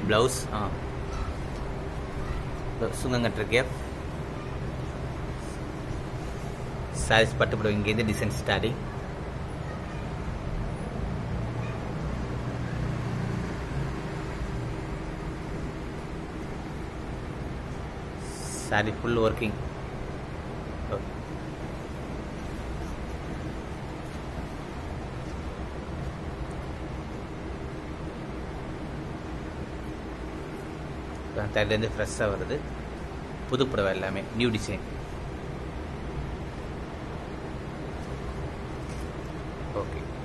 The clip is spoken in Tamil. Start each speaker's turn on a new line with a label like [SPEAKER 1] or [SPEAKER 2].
[SPEAKER 1] ப்ளவுஸ் சுங்கங்கட்டுற கேப் சாரீஸ் பட்டு புடவை இங்கேருந்து design starting sari full working தேர்லேருந்து ஃப்ரெஷ்ஷாக வருது புது புடவை எல்லாமே நியூ டிசைன் ஓகே